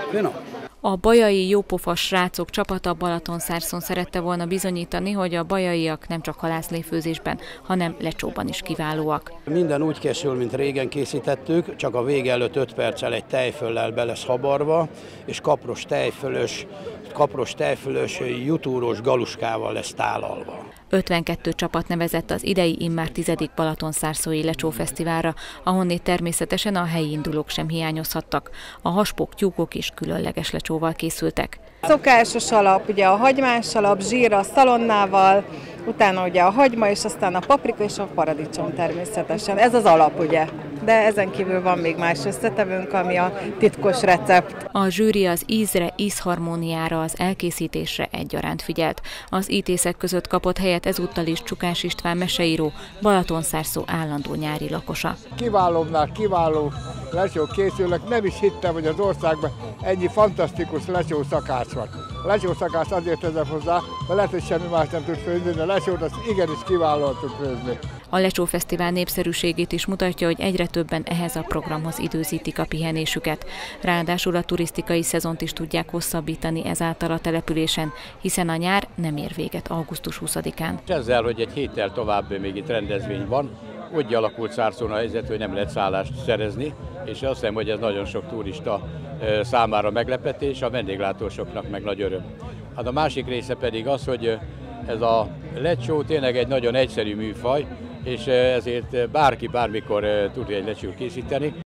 finom. A bajai jópofas srácok csapata Balatonszárszon szerette volna bizonyítani, hogy a bajaiak nem csak halászléfőzésben, hanem lecsóban is kiválóak. Minden úgy készül, mint régen készítettük, csak a vége előtt 5 perccel egy tejföllel be lesz habarva, és kapros tejfölös jutúros galuskával lesz tálalva. 52 csapat nevezett az idei immár 10. Balatonszárszói lecsófesztiválra, ahonnét természetesen a helyi indulók sem hiányozhattak. A haspok, tyúkok is különleges lecsóval készültek. Szokásos alap, ugye a hagymás alap, zsíra, szalonnával, utána ugye a hagyma, és aztán a paprika és a paradicsom természetesen. Ez az alap, ugye? De ezen kívül van még más összetevőnk, ami a titkos recept. A zsűri az ízre, ízharmóniára, az elkészítésre egyaránt figyelt. Az ítészek között kapott helyet ezúttal is Csukás István meseíró, Balatonszárszó állandó nyári lakosa. Kiválóbbnál kiváló lecsók készülnek, nem is hittem, hogy az országban ennyi fantasztikus lecsószakács van. A lecsószakács azért teszem hozzá, mert lehet, hogy semmi más nem tud főzni, de a lecsót az igenis kiválóan tud főzni. A Lecsófesztivál népszerűségét is mutatja, hogy egyre többen ehhez a programhoz időzítik a pihenésüket. Ráadásul a turisztikai szezont is tudják hosszabbítani ezáltal a településen, hiszen a nyár nem ér véget augusztus 20-án. Ezzel, hogy egy héttel tovább még itt rendezvény van, úgy alakult Szárszón a helyzet, hogy nem lehet szállást szerezni, és azt hiszem, hogy ez nagyon sok turista számára meglepetés, a vendéglátósoknak meg nagy öröm. Hát a másik része pedig az, hogy ez a lecsó tényleg egy nagyon egyszerű műfaj, és ezért bárki bármikor tud egy lecsót készíteni.